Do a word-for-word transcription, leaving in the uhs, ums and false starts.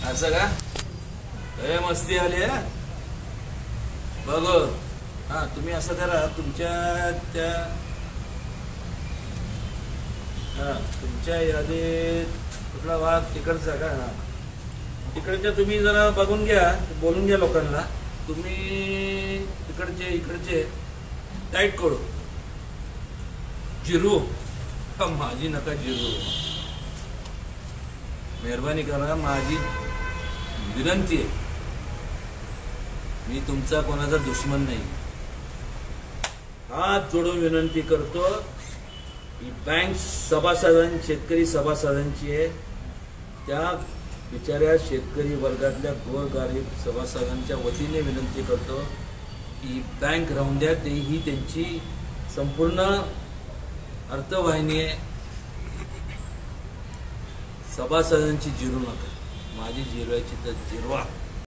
असं का? ए मस्ती आली आहे बघ. हा तुम्ही असं करा, तुमच्या त्या हा तुमच्या यादीत कुठला भाग तिकडचा का? हा तिकडच्या तुम्ही जरा बघून घ्या, बोलून घ्या लोकांना. तुम्ही तिकडचे इकडचे टाईट करू जिरू. माझी नका जिरू, मेहरबानी करा, माझी विनंती आहे. मी तुमचा कोणाचा दुश्मन नाही. हात जोडून विनंती करतो, ही बँक सभासदां शेतकरी सभासदांची आहे. त्या बिचाऱ्या शेतकरी वर्गातल्या गोरगरीब सभासदांच्या वतीने विनंती करतो की बँक राहून द्या. ते ही त्यांची संपूर्ण अर्थवाहिनी आहे. सभासदांची जिरू नका, माझी जिरवायची तर जिरवा.